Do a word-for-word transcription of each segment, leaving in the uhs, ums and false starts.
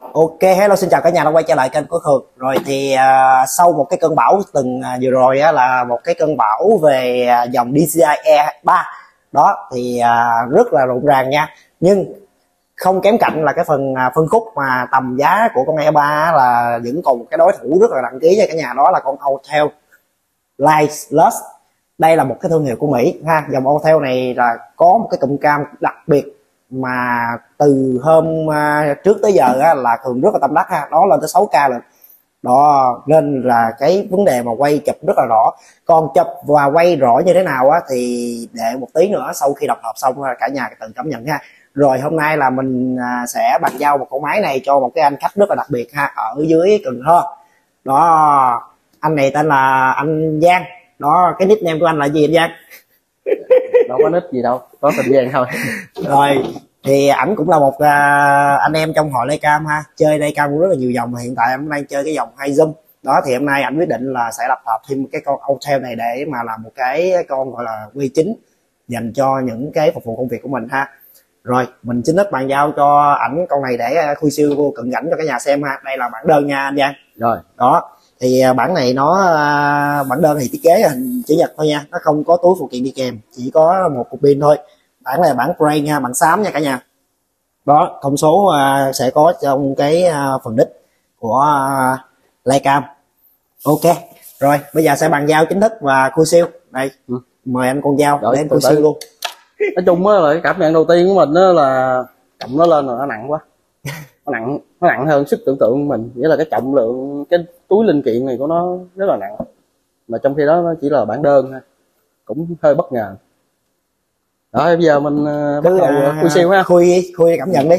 Ok, hello, xin chào cả nhà đã quay trở lại kênh của Khương. Rồi thì uh, sau một cái cơn bão từng uh, vừa rồi á, là một cái cơn bão về uh, dòng đê xê i E ba đó thì uh, rất là rộn ràng nha. Nhưng không kém cạnh là cái phần uh, phân khúc mà tầm giá của con E ba là vẫn còn một cái đối thủ rất là nặng ký nha cả nhà, đó là con Autel Lightsless. Đây là một cái thương hiệu của Mỹ ha. Dòng Autel này là có một cái cụm cam đặc biệt mà từ hôm uh, trước tới giờ á, là thường rất là tâm đắc ha, nó lên tới sáu K rồi đó, nên là cái vấn đề mà quay chụp rất là rõ. Còn chụp và quay rõ như thế nào á thì để một tí nữa sau khi đọc hộp xong cả nhà tự cảm nhận ha. Rồi hôm nay là mình uh, sẽ bàn giao một con máy này cho một cái anh khách rất là đặc biệt ha, ở dưới Cần Thơ đó. Anh này tên là anh Giang đó. Cái nickname của anh là gì anh Giang? Đâu có nick gì đâu, có tình Giang thôi. Rồi thì ảnh cũng là một uh, anh em trong hội Laycam ha, chơi Laycam cũng rất là nhiều dòng, mà hiện tại anh đang chơi cái dòng hai zoom đó. Thì hôm nay ảnh quyết định là sẽ lập hợp thêm cái con Autel này để mà làm một cái con gọi là quy chính dành cho những cái phục vụ công việc của mình ha. Rồi mình chính thức bàn giao cho ảnh con này để khui siêu vô cận cảnh cho cả nhà xem ha. Đây là bản đơn nha anh Giang. Rồi đó thì bản này nó bản đơn thì thiết kế hình chữ nhật thôi nha, nó không có túi phụ kiện đi kèm, chỉ có một cục pin thôi. Bản này là bản gray nha, bản xám nha cả nhà. Đó, thông số uh, sẽ có trong cái uh, phần đích của uh, Laycam. Ok, rồi bây giờ sẽ bàn giao chính thức và khui siêu. Đây, ừ. mời anh con dao để em khui siêu luôn. Nói chung á là cái cảm nhận đầu tiên của mình đó là trọng nó lên rồi nó nặng quá. Nó nặng, nó nặng hơn sức tưởng tượng của mình. Nghĩa là cái trọng lượng, cái túi linh kiện này của nó rất là nặng. Mà trong khi đó nó chỉ là bản đơn thôi, cũng hơi bất ngờ. Đó, bây giờ mình uh, bắt đầu uh, khui siêu ha. Khui, khui cảm nhận đi.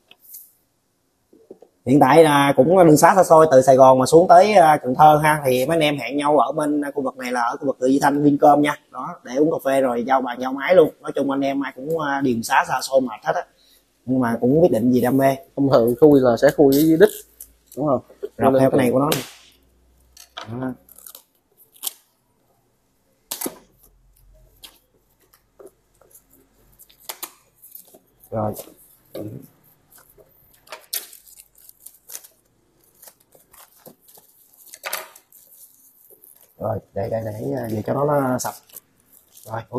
Hiện tại là cũng đường xá xa xôi từ Sài Gòn mà xuống tới uh, Cần Thơ ha. Thì mấy anh em hẹn nhau ở bên khu vực này là ở khu vực Tự Duy Thanh, Vincom nha. Đó, để uống cà phê rồi giao bàn giao máy luôn. Nói chung anh em ai cũng uh, đường xá xa xôi mệt hết á. Nhưng mà cũng quyết định gì đam mê. Thông thường khui là sẽ khui với đích, đúng không? Rọc theo cái này của nó này. Đó. Rồi rồi để để để để cho nó, nó sạch. Rồi ok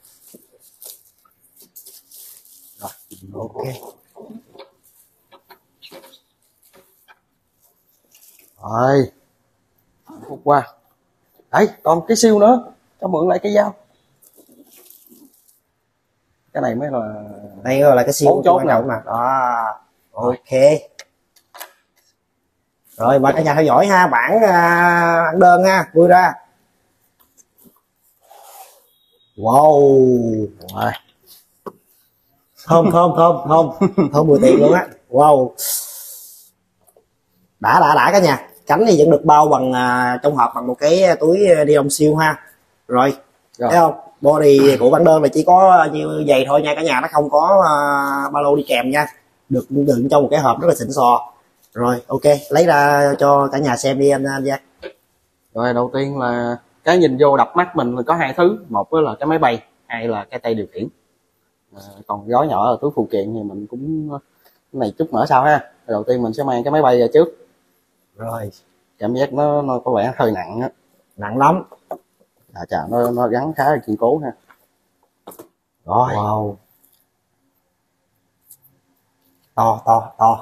rồi ok rồi phút qua đấy, còn cái siêu nữa, cho mượn lại cái dao. Cái này mới là đây gọi là cái siêu chốt nào mà đó. Ok rồi mời cả nhà theo dõi ha. Bản uh, đơn ha, vui ra. Wow, wow. thơm thơm thơm thơm thơm mười tiền luôn á. Wow, đã đã đã cả nhà. Cánh thì vẫn được bao bằng uh, trong hộp bằng một cái túi ni lông siêu ha. Rồi, rồi thấy không, body của bản đơn là chỉ có như vậy thôi nha cả nhà, nó không có uh, ba lô đi kèm nha, được đựng trong một cái hộp rất là xịn sò. Rồi ok, lấy ra cho cả nhà xem đi anh anh Giang. Rồi đầu tiên là cái nhìn vô đập mắt mình là có hai thứ, một là cái máy bay, hai là cái tay điều khiển. À, còn gói nhỏ ở túi phụ kiện thì mình cũng cái này chút mở sau ha. Đầu tiên mình sẽ mang cái máy bay ra trước. Rồi cảm giác nó nó có vẻ hơi nặng á, nặng lắm. À chà, nó nó gắn khá là kiên cố ha. Rồi wow, to to to.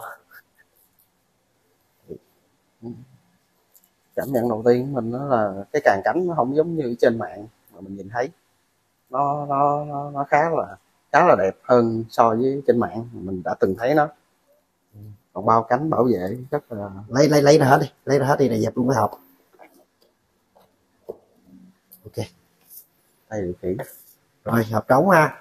Cảm nhận đầu tiên của mình đó là cái càng cánh nó không giống như trên mạng mà mình nhìn thấy, nó nó nó, nó khá là khá là đẹp hơn so với trên mạng mình đã từng thấy nó. Còn bao cánh bảo vệ rất là lấy lấy lấy ra hết đi, lấy ra hết đi, này dẹp luôn cái hộp. Ok, tay điều khiển. Rồi hộp trống ha.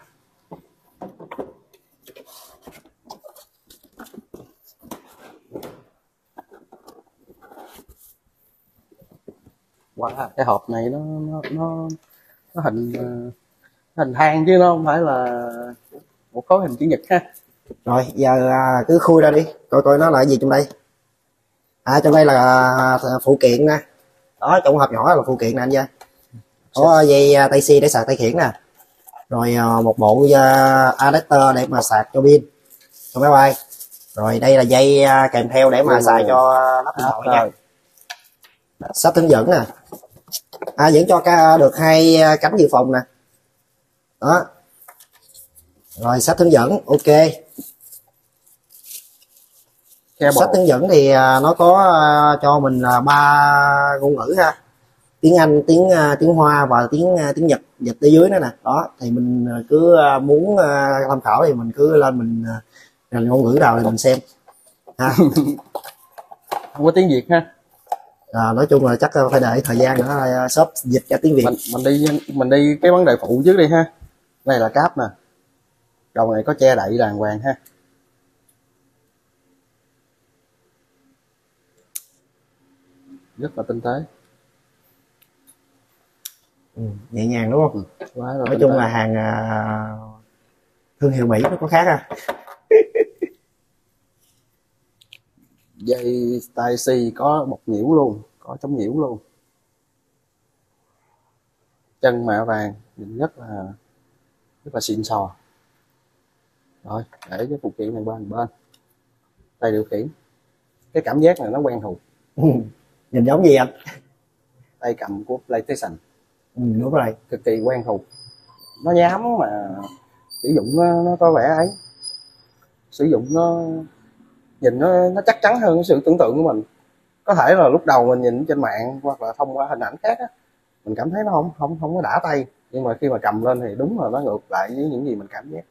Wow, cái hộp này nó nó nó, nó hình hình thang chứ nó không phải là một khối hình chữ nhật ha. Rồi giờ à, cứ khui ra đi coi coi nó là cái gì trong đây. À trong đây là à, phụ kiện nè. Đó, trong hộp nhỏ là phụ kiện nè anh Gia. Có dây tay C để sạc tay khiển nè. Rồi à, một bộ uh, adapter để mà sạc cho pin cho máy bay. Rồi đây là dây à, kèm theo để mà Ồ. xài cho lắp điện thoại nha. Rồi. Sách hướng dẫn nè, à, vẫn cho ca được hai à, cánh dự phòng nè, đó. Rồi sách hướng dẫn ok. Sách hướng dẫn thì à, nó có à, cho mình là ba ngôn ngữ ha, tiếng Anh, tiếng uh, tiếng Hoa và tiếng uh, tiếng Nhật dịch ở dưới nữa nè. Đó thì mình cứ uh, muốn uh, tham khảo thì mình cứ lên mình uh, ngôn ngữ nào thì mình xem ha. Không có tiếng Việt ha. À, nói chung là chắc phải đợi thời gian nữa uh, shop dịch cho tiếng Việt. Mình, mình đi mình đi cái vấn đề phụ trước đi ha. Đây là cáp nè, đầu này có che đậy đàng hoàng ha. Rất là tinh tế. Ừ, nhẹ nhàng đúng không? Ừ, quá là nói chung tế. Là hàng uh, thương hiệu Mỹ nó có khác à. Dây Type C có bọc nhiễu luôn, có chống nhiễu luôn. Chân mạ vàng nhìn rất là rất là xịn sò. Rồi để cái phụ kiện này qua một bên. Tay điều khiển, cái cảm giác này nó quen thuộc. Nhìn giống gì anh? Tay cầm của PlayStation. Ừ, đúng rồi, cực kỳ quen thuộc. Nó nhám mà sử dụng nó, nó có vẻ ấy, sử dụng nó nhìn nó nó chắc chắn hơn cái sự tưởng tượng của mình. Có thể là lúc đầu mình nhìn trên mạng hoặc là thông qua hình ảnh khác á, mình cảm thấy nó không không không có đã tay, nhưng mà khi mà cầm lên thì đúng là nó ngược lại với những gì mình cảm giác.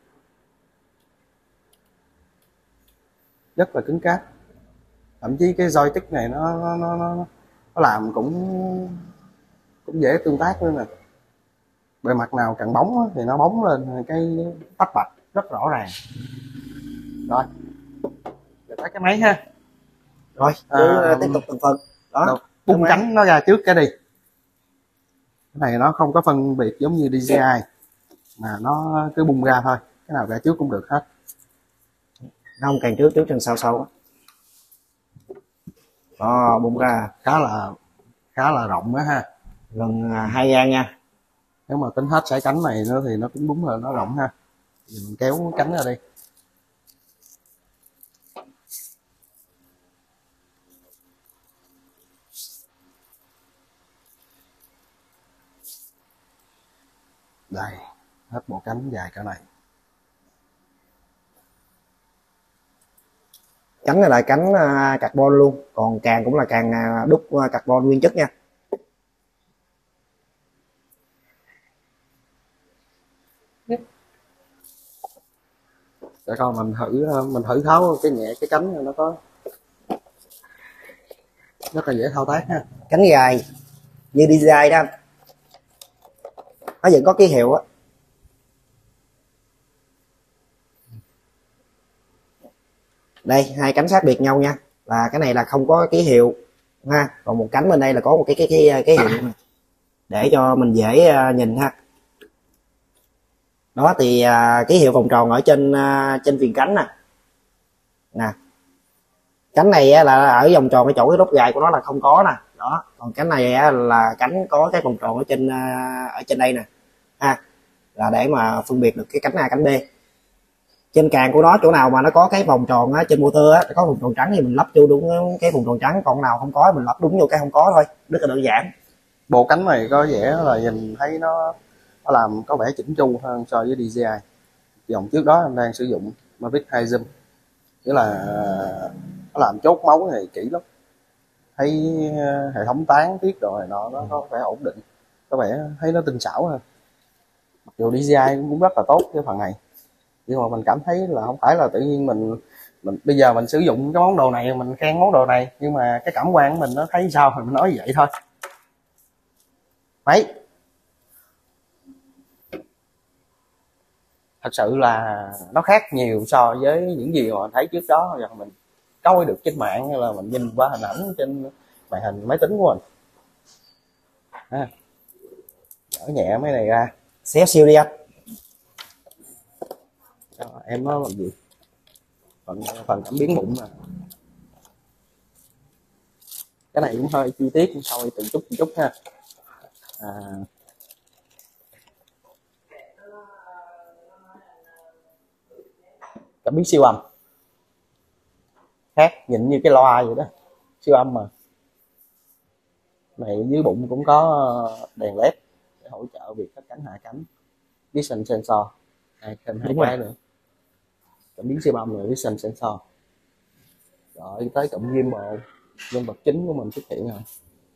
Rất là cứng cáp, thậm chí cái joystick này nó nó nó nó, nó làm cũng cũng dễ tương tác nữa nè. Bề mặt nào cần bóng thì nó bóng lên cái tách bạch rất rõ ràng. Rồi để tắt cái máy ha. Rồi cứ à, tiếp tục từng phần đó. Bung cánh nó ra trước cái đi. Cái này nó không có phân biệt giống như đê gi i mà nó cứ bung ra thôi, cái nào ra trước cũng được hết. Nó không càng trước trước chân sau sau đó, bung ra khá là khá là rộng đó ha, gần hai gang nha. Nếu mà tính hết sải cánh này nữa thì nó cũng đúng là nó rộng ha. Thì mình kéo cánh ra đi. Đây, hết bộ cánh dài cỡ này. Cánh này là cánh uh, carbon luôn, còn càng cũng là càng uh, đúc uh, carbon nguyên chất nha. Để coi mình thử mình thử tháo cái nhẹ cái cánh này, nó có rất là dễ thao tác ha. Cánh dài như đê gi i đó, nó vẫn có ký hiệu á. Đây hai cánh khác biệt nhau nha, và cái này là không có ký hiệu ha, còn một cánh bên đây là có một cái cái cái cái hiệu này để cho mình dễ nhìn ha. Đó thì uh, ký hiệu vòng tròn ở trên uh, trên viền cánh nè. Nè, cánh này là ở vòng tròn cái chỗ cái đốt gài của nó là không có nè. Đó, còn cánh này là cánh có cái vòng tròn ở trên uh, ở trên đây nè ha, là để mà phân biệt được cái cánh A cánh B. Trên càng của nó chỗ nào mà nó có cái vòng tròn á, trên motor á có vòng tròn trắng thì mình lắp vô đúng cái vòng tròn trắng, còn nào không có mình lắp đúng vô cái không có thôi, rất là đơn giản. Bộ cánh này có vẻ là nhìn thấy nó nó làm có vẻ chỉnh chu hơn so với đê gi i. Dòng trước đó em đang sử dụng Mavic hai Zoom, nghĩa là nó làm chốt máu này kỹ lắm, thấy hệ thống tán tiết rồi này nọ nó có vẻ ổn định, có vẻ thấy nó tinh xảo hơn. Mặc dù đê gi i cũng rất là tốt cái phần này, nhưng mà mình cảm thấy là không phải là tự nhiên mình mình bây giờ mình sử dụng cái món đồ này mình khen món đồ này, nhưng mà cái cảm quan của mình nó thấy sao thì mình nói vậy thôi. Mấy thật sự là nó khác nhiều so với những gì mà mình thấy trước đó, và mình coi được trên mạng hay là mình nhìn qua hình ảnh trên màn hình máy tính của mình. À, dỡ nhẹ mấy này ra, xé siêu đi anh. Em nói làm gì phần phần cảm biến bụng nè, cái này cũng hơi chi tiết soi từng chút từng chút ha. À, cảm biến siêu âm, khác, nhìn như cái loa vậy đó, siêu âm mà. Này dưới bụng cũng có đèn led để hỗ trợ việc cất cánh hạ cánh, vision sensor, hai thêm hai cái nữa, cảm biến siêu âm rồi vision sensor. Rồi tới cụm gimbal, nhân vật chính của mình xuất hiện rồi.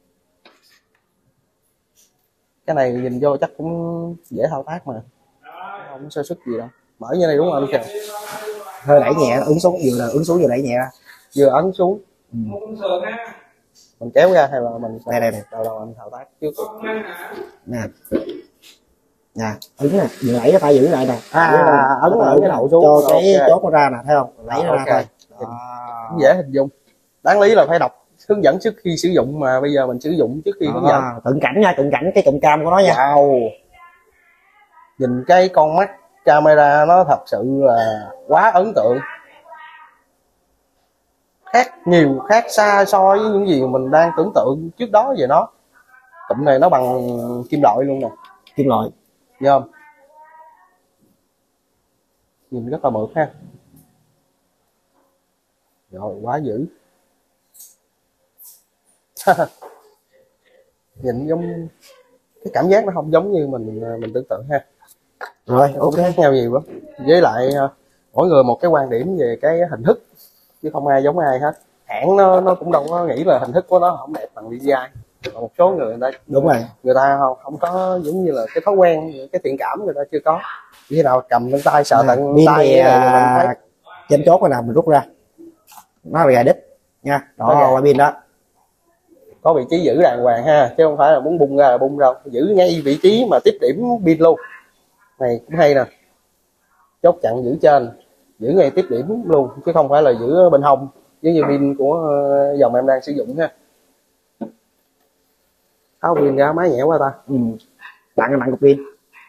Cái này nhìn vô chắc cũng dễ thao tác mà, không sơ xuất gì đâu. Mở như này đúng không anh? Hơi đẩy nhẹ, ứng xuống vừa là ứng xuống vừa đẩy nhẹ ra. Vừa ấn xuống. Ừ. Mình kéo ra hay là mình đây đây này đầu đầu anh thao tác trước. Nè. Nè, ứng nè, vừa đẩy nó phải giữ lại nè. À, à ấn ở cái đầu xuống cho cái okay. Chốt nó ra nè, thấy không? Lấy nó à, ra okay. thôi. Đó. Dễ hình dung. Đáng lý là phải đọc hướng dẫn trước khi sử dụng mà bây giờ mình sử dụng trước khi hướng dẫn. Cận cảnh nha, cận cảnh cái cụm cam của nó nha. Wow. Nhìn cái con mắt camera nó thật sự là quá ấn tượng, khác nhiều, khác xa so với những gì mình đang tưởng tượng trước đó về nó. Cụm này nó bằng kim loại luôn nè, kim loại, thấy không? Nhìn rất là mượt ha. Rồi quá dữ. Nhìn giống, cái cảm giác nó không giống như mình mình tưởng tượng ha. Rồi ok, khác nhau nhiều lắm. Với lại mỗi người một cái quan điểm về cái hình thức chứ không ai giống ai hết. Hãng nó nó cũng đâu có nghĩ là hình thức của nó không đẹp bằng đê gi i. Còn một số người, người ta đúng rồi, người ta không không có giống như là cái thói quen, cái thiện cảm người ta chưa có. Khi nào cầm lên tay sợ tận tay thì, à, trên chốt cái nào mình rút ra nó là gài đích nha. Đó qua pin đó có vị trí giữ đàng hoàng ha, chứ không phải là muốn bung ra là bung đâu, giữ ngay vị trí mà tiếp điểm pin luôn. Này cũng hay nè, chốt chặn giữ trên, giữ ngay tiếp điểm luôn chứ không phải là giữ bên hông giống như pin của dòng em đang sử dụng ha. Tháo pin ra máy nhẹ quá ta. Ừ. Bạn nặng cục pin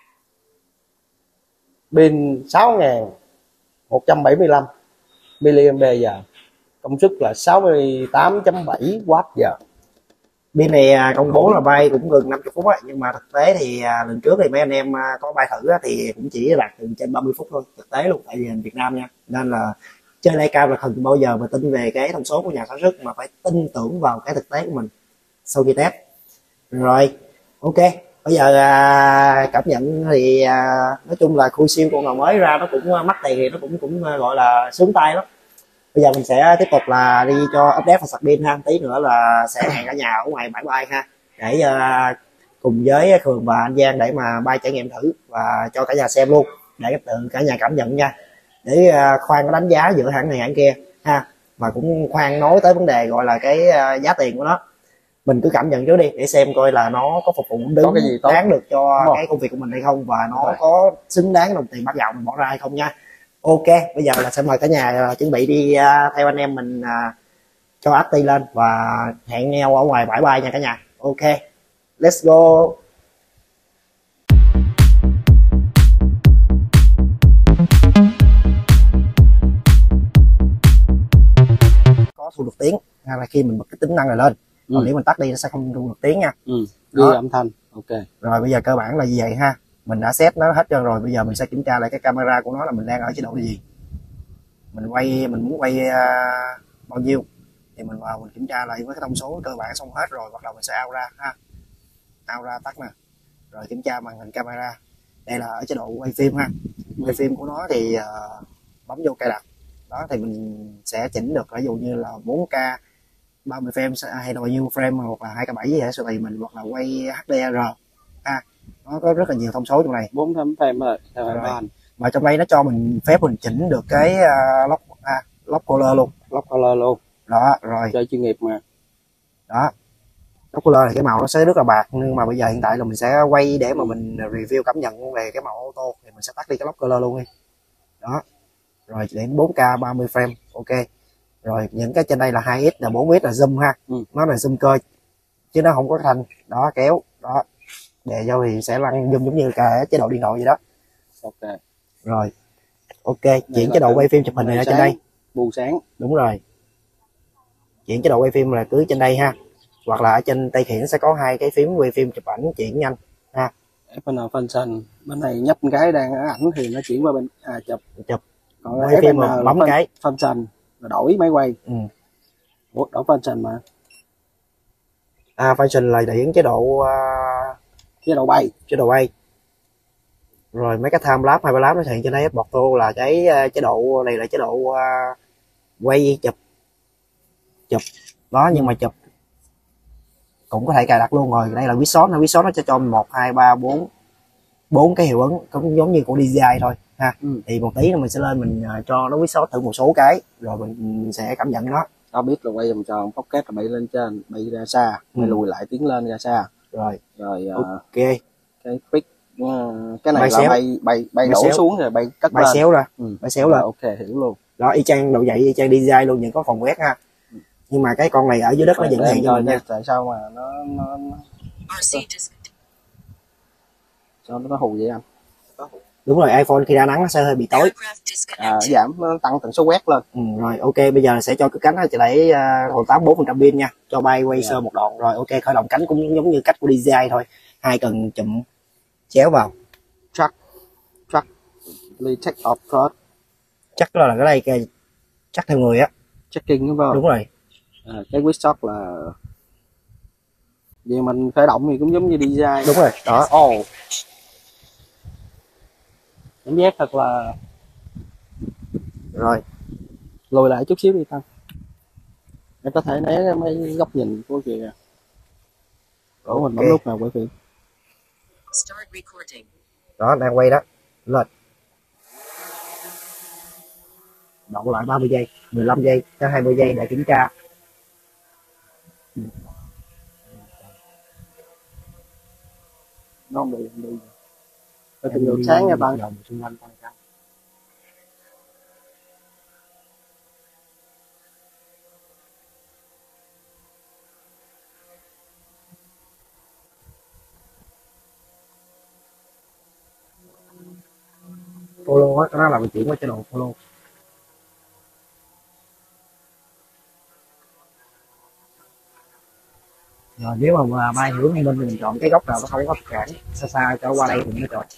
pin sáu nghìn một trăm bảy mươi lăm mi-li-am-pe-giờ, công suất là sáu mươi tám phẩy bảy oát giờ. Pin này công bố là bay cũng gần năm mươi phút á, nhưng mà thực tế thì lần trước thì mấy anh em có bay thử á, thì cũng chỉ đạt từ trên ba mươi phút thôi, thực tế luôn, tại vì hình Việt Nam nha, nên là trên đây cam là không bao giờ mà tin về cái thông số của nhà sản xuất, mà phải tin tưởng vào cái thực tế của mình sau khi test. Rồi ok, bây giờ à, cảm nhận thì à, nói chung là khui siêu con nào mới ra nó cũng mắc tiền thì nó cũng cũng gọi là sướng tay lắm. Bây giờ mình sẽ tiếp tục là đi cho update và sạc pin ha, tí nữa là sẽ hẹn cả nhà ở ngoài bãi bay ha, để uh, cùng với Khường và anh Giang để mà bay trải nghiệm thử và cho cả nhà xem luôn, để tự cả nhà cảm nhận nha, để uh, khoan có đánh giá giữa hãng này hãng kia ha, mà cũng khoan nói tới vấn đề gọi là cái uh, giá tiền của nó. Mình cứ cảm nhận trước đi để xem coi là nó có phục vụ đứng có cái gì tốt, đáng được cho cái công việc của mình hay không, và nó rồi. Có xứng đáng đồng tiền bắt gạo mình bỏ ra hay không nha. Ok, bây giờ là sẽ mời cả nhà uh, chuẩn bị đi uh, theo anh em mình uh, cho Acti lên và hẹn nhau ở ngoài bãi bay nha cả nhà. Ok, let's go. Có thu được tiếng hay là khi mình bật cái tính năng này lên, ừ. Còn nếu mình tắt đi nó sẽ không thu được tiếng nha. Ừ, ghi âm thanh. Ok. Rồi bây giờ cơ bản là như vậy ha. Mình đã set nó hết trơn rồi, bây giờ mình sẽ kiểm tra lại cái camera của nó là mình đang ở chế độ gì. Mình quay, mình muốn quay uh, bao nhiêu thì mình vào mình kiểm tra lại với cái thông số cơ bản xong hết rồi, bắt đầu mình sẽ out ra ha. Out ra tắt nè. Rồi kiểm tra màn hình camera. Đây là ở chế độ quay phim ha. Quay phim của nó thì uh, bấm vô cài đặt. Đó thì mình sẽ chỉnh được ví dụ như là bốn K ba mươi frame hay là bao nhiêu frame hoặc là hai K bảy gì hết tùy mình, hoặc là quay hát đê rờ. À, nó có rất là nhiều thông số trong này, bốn trăm frame rồi. Rồi. Mà trong đây nó cho mình phép mình chỉnh được cái uh, lock à, lock color luôn, lock color luôn. Đó, rồi. Chơi chuyên nghiệp mà. Đó. Lock color thì cái màu nó sẽ rất là bạc, nhưng mà bây giờ hiện tại là mình sẽ quay để mà mình review cảm nhận về cái màu auto thì mình sẽ tắt đi cái lock color luôn đi. Đó. Rồi đến bốn K ba mươi frame, ok. Rồi những cái trên đây là hai x là bốn x là zoom ha. Ừ. Nó là zoom cơ chứ nó không có thanh. Đó, kéo, đó. Để cho thì sẽ lăn zoom giống như cả chế độ điện thoại vậy đó. Ok. Rồi. Ok, chuyển chế độ quay phim chụp hình này ở trên đây. Bù sáng. Đúng rồi. Chuyển chế độ quay phim là cứ trên đây ha. Hoặc là ở trên tay khiển sẽ có hai cái phím quay phim chụp ảnh chuyển nhanh ha. ép en function, bên này nhấp cái đang ở ảnh thì nó chuyển qua bên à chụp chụp. Còn quay phim mà bấm cái function là đổi máy quay. Ừ. Ủa, đổi function mà. À, function là điển chế độ uh, chế độ bay chế độ bay. Rồi mấy cái time lapse hay lapse nó hiện trên đây bọt tô là cái uh, chế độ này là chế độ uh, quay chụp chụp đó, nhưng mà chụp cũng có thể cài đặt luôn. Rồi đây là Wishshot, nó Wishshot nó cho cho một hai ba bốn bốn cái hiệu ứng cũng giống như của đê gi i thôi ha. Ừ. Thì một tí nữa mình sẽ lên mình uh, cho nó Wishshot thử một số cái rồi mình, mình sẽ cảm nhận nó. Tao biết là quay vòng tròn pocket là bay lên trên, bay ra xa, bay ừ. lùi lại tiến lên ra xa. Rồi rồi ok. Uh, cái quick uh, cái này bay là xéo. bay bay bay, bay đổ xéo. Xuống rồi bay cất bay lên. xéo ra. Ừ. Bay xéo lên. Ok, hiểu luôn. Đó, y chang độ dậy y chang đê gi i luôn, nhưng có phòng quét ha. Ừ. Nhưng mà cái con này ở dưới đất nó vẫn hiện cho mình nha. Tại sao mà nó nó, nó... sao nó hù vậy anh? Đúng rồi, iPhone khi ra nắng nó sẽ hơi bị tối. À, giảm nó tăng tần số quét lên. Ừ, rồi ok, bây giờ sẽ cho cái cánh chỉ lấy uh, tám mươi bốn phần trăm pin nha, cho bay quay yeah. sơ một đoạn. Rồi ok, khởi động cánh cũng giống như cách của đê gi i thôi, hai cần chụm chéo vào. Track track take off first. Chắc là cái đây cái chắc theo người á. Checking đúng không? Đúng rồi. À, cái Wishshot là vì mình khởi động thì cũng giống như đê gi i. Đúng rồi, đó. Ồ. Oh. Cảm giác thật là rồi lùi lại chút xíu đi Tăng, em có thể né mấy góc nhìn của kìa. Ủa mình bấm okay. Lúc nào quay phim đó, đang quay đó, lên đậu lại ba mươi giây, mười lăm giây tới hai mươi giây để kiểm tra. Nó không bị không bị phải tìm được sáng nha bạn. Follow á, cái đó là mình chuyển qua chế độ follow. Rồi nếu mà bay hướng hay bên mình chọn cái góc nào nó không có cản, xa xa cho qua đây thì nó chọn.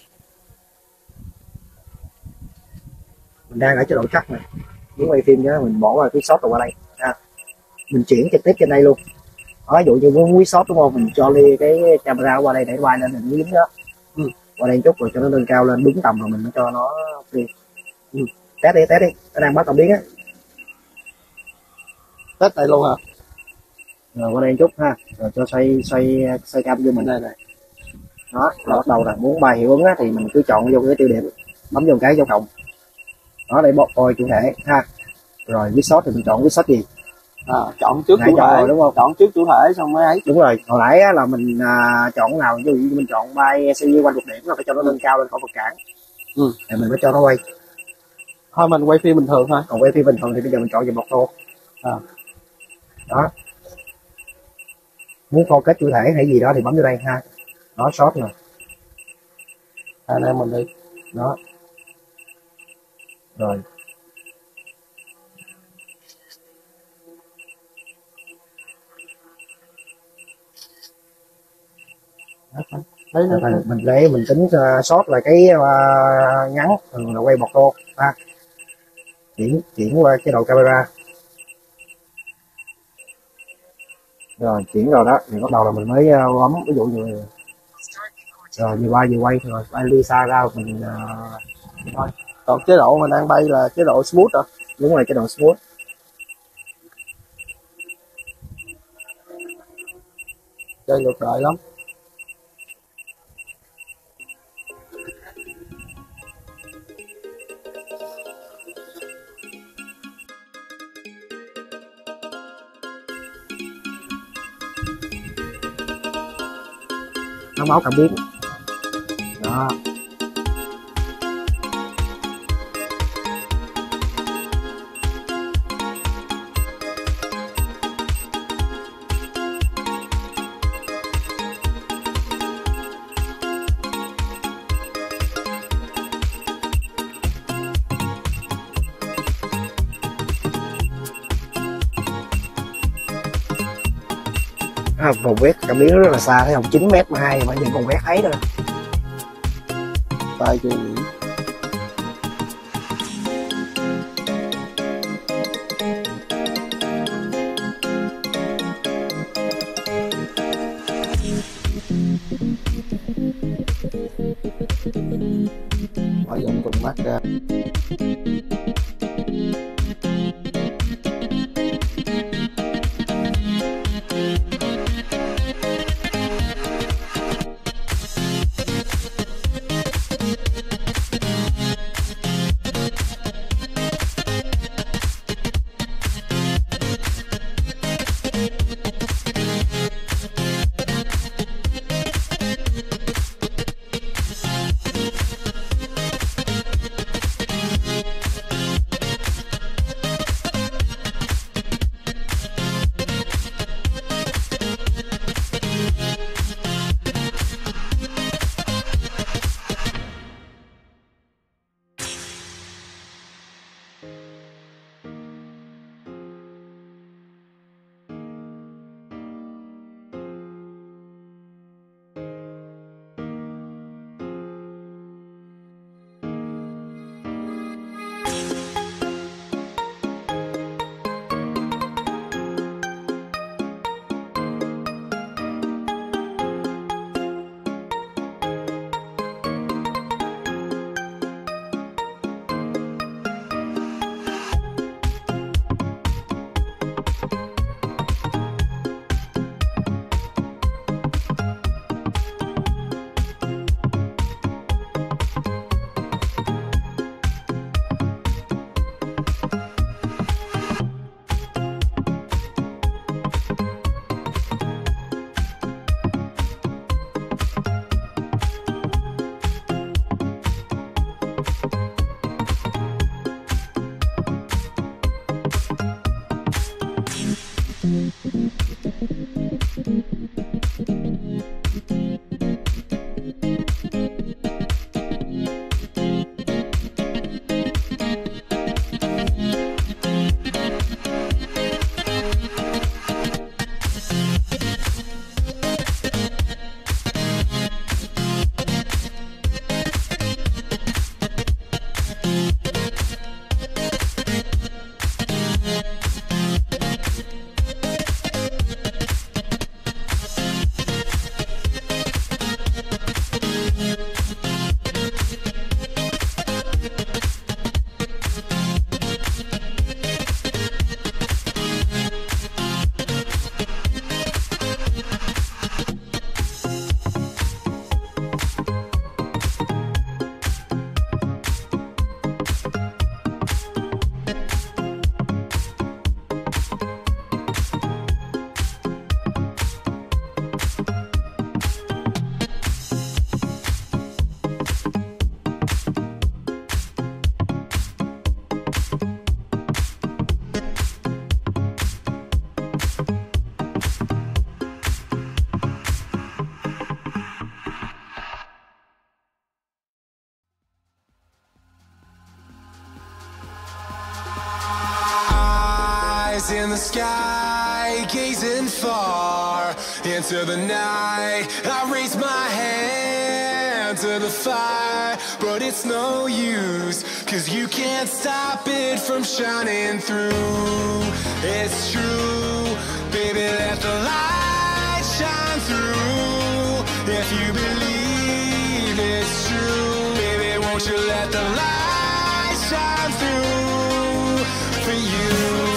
Mình đang ở chế độ chắc này, muốn quay phim nhớ mình bỏ vào cái shot rồi qua đây ha. Mình chuyển trực tiếp trên đây luôn. Đó, ví dụ như muốn quý shot đúng không, mình cho ly cái camera qua đây để quay lên hình dính đó. Ừ. Qua đây chút rồi cho nó lên cao lên đúng tầm rồi mình mới cho nó đi. Ừ. Test đi, test đi, nó đang bắt đầu biến á. Test đây luôn hả? Rồi qua đây chút ha, rồi cho xoay xoay xoay cam vô mình đây này. Đó, rồi bắt đầu là muốn bài hiệu ứng á thì mình cứ chọn vô cái tiêu điểm, bấm vô cái dấu cộng. Đó, để bot coi chủ thể ha. Rồi Wishshot thì mình chọn Wishshot gì? À, chọn trước chủ thể đúng không? Chọn trước chủ thể xong mới ấy. Đúng rồi, hồi nãy á, là mình à, chọn nào, ví dụ như mình chọn bay xê vê quanh một điểm là phải cho nó lên cao lên khỏi vật cản. Ừ. Thì mình mới cho nó quay. Thôi mình quay phim bình thường thôi. Còn quay phim bình thường thì bây giờ mình chọn về bọt tô. À. Đó. Muốn focus chủ thể hay gì đó thì bấm vô đây ha. Đó, shot nè. Anh em mình đi. Đó. Rồi. Đấy, đấy, đấy. Mình lấy mình tính uh, shot là cái uh, ngắn, thường là quay bọt tô ha. Chuyển chuyển qua chế độ camera. Rồi chuyển rồi đó, thì bắt đầu là mình mới uh, bấm ví dụ như rồi vừa bay vừa quay rồi bay đi xa ra mình uh, thôi. Còn chế độ mình đang bay là chế độ smooth rồi. Đúng rồi, chế độ smooth. Chơi ngược đời lắm. Nó máu cảm biến đó. À, vòng quét cảm biến rất là xa, thấy không, chín mét mà hai mà vẫn còn quét thấy thôi. Tay chưa nghỉ. mắt ra. In the sky, gazing far into the night, I raise my hand to the fire, but it's no use, cause you can't stop it from shining through. It's true, baby, let the light shine through. If you believe it's true, baby, won't you let the light shine through for you.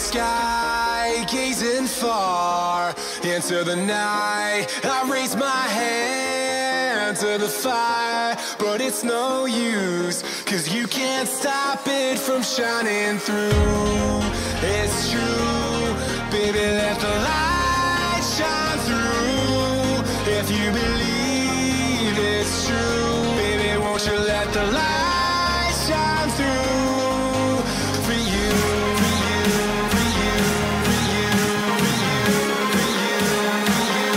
sky, gazing far into the night. I raise my hand to the fire, but it's no use, cause you can't stop it from shining through. It's true, baby, let the light shine through. If you believe it's true, baby, won't you let the light shine through for you, for you, for you, for you, for you, for you,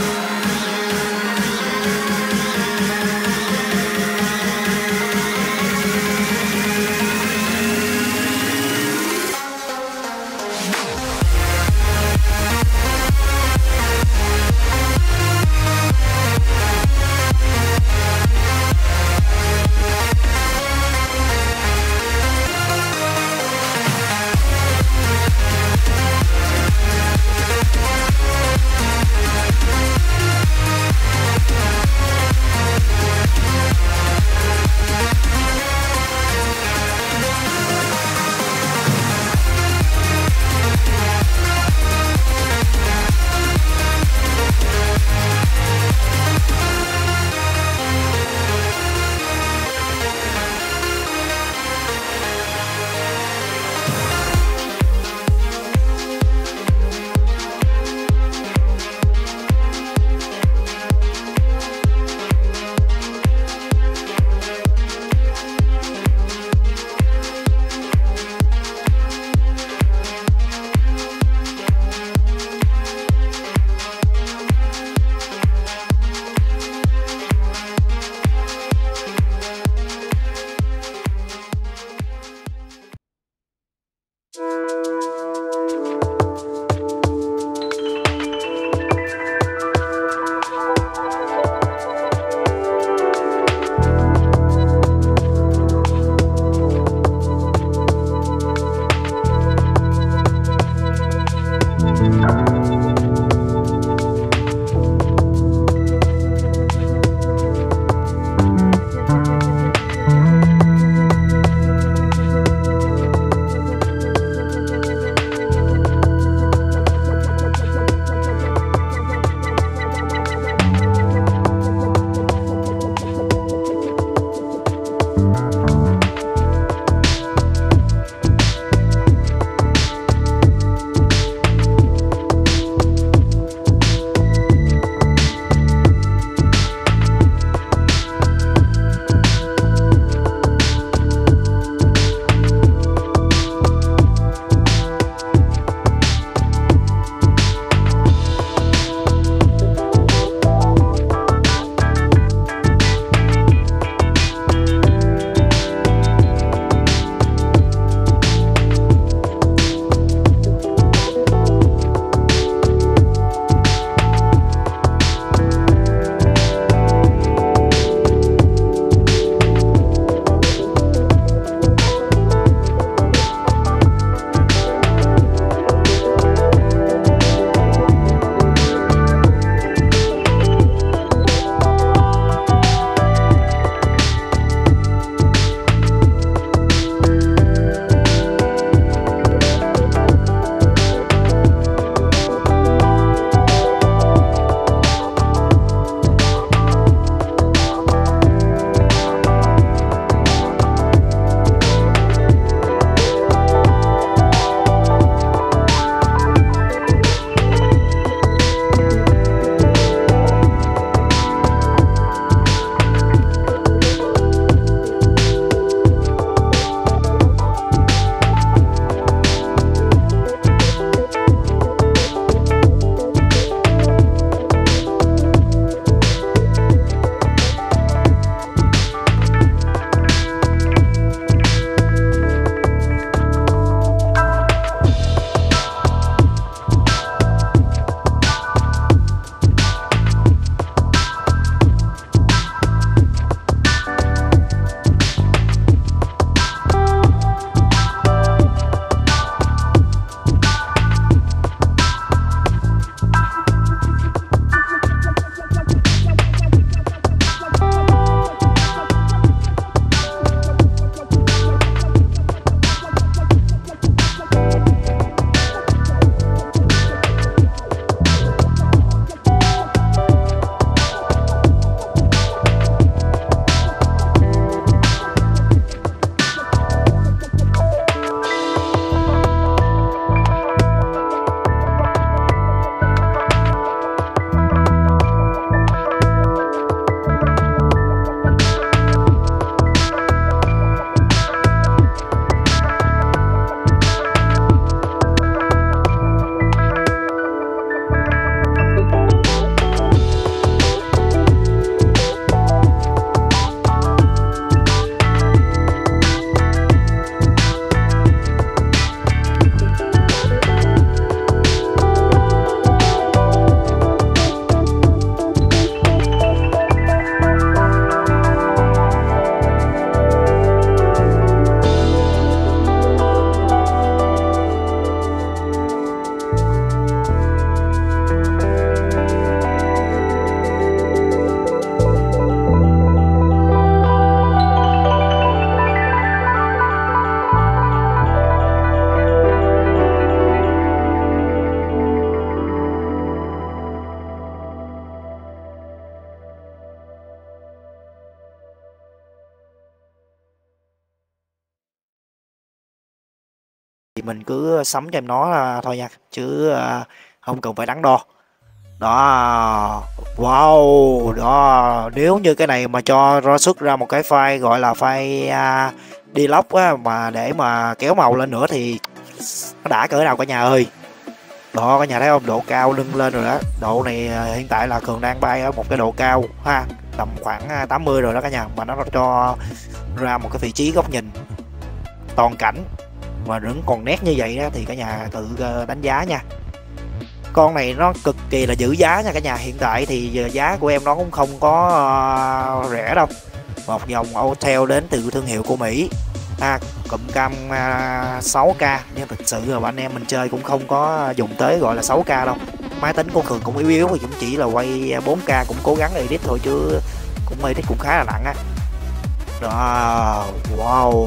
thì mình cứ sắm cho em nó thôi nha, chứ không cần phải đắn đo. Đó, wow, đó, nếu như cái này mà cho ra xuất ra một cái file gọi là file uh, deluxe á, mà để mà kéo màu lên nữa thì nó đã cỡ nào cả nhà ơi. Đó, cả nhà thấy không, độ cao nâng lên rồi đó. Độ này uh, hiện tại là Cường đang bay ở một cái độ cao ha, tầm khoảng tám mươi rồi đó cả nhà, mà nó cho ra một cái vị trí góc nhìn toàn cảnh mà vẫn còn nét như vậy đó, thì cả nhà tự uh, đánh giá nha. Con này nó cực kỳ là giữ giá nha cả nhà. Hiện tại thì giá của em nó cũng không có uh, rẻ đâu. Một dòng Autel đến từ thương hiệu của Mỹ, à, cụm cam uh, sáu K, nhưng thực sự là anh em mình chơi cũng không có dùng tới gọi là sáu K đâu. Máy tính của Cường cũng yếu yếu thì cũng chỉ là quay bốn K, cũng cố gắng edit thôi chứ cũng edit cũng khá là nặng á. Đó, wow,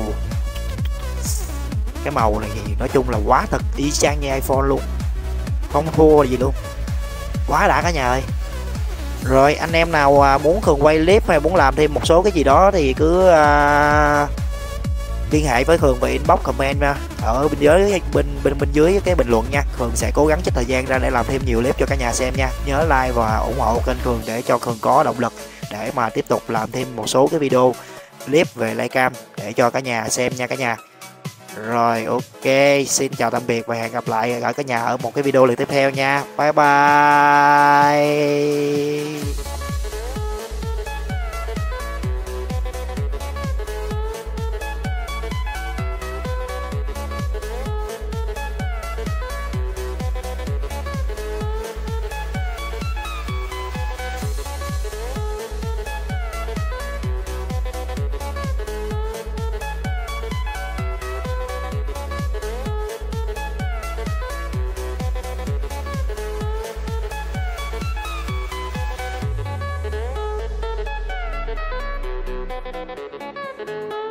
cái màu này thì nói chung là quá thật, y chang như iPhone luôn, không thua gì luôn, quá đã cả nhà ơi. Rồi anh em nào muốn Cường quay clip hay muốn làm thêm một số cái gì đó thì cứ uh, liên hệ với Cường về inbox comment nha, ở bên dưới bên bên bên dưới cái bình luận nha. Cường sẽ cố gắng trích thời gian ra để làm thêm nhiều clip cho cả nhà xem nha. Nhớ like và ủng hộ kênh Cường để cho Cường có động lực để mà tiếp tục làm thêm một số cái video clip về Livecam để cho cả nhà xem nha cả nhà. Rồi ok, xin chào tạm biệt và hẹn gặp lại ở cả nhà ở một cái video lần tiếp theo nha. Bye bye. Thank you.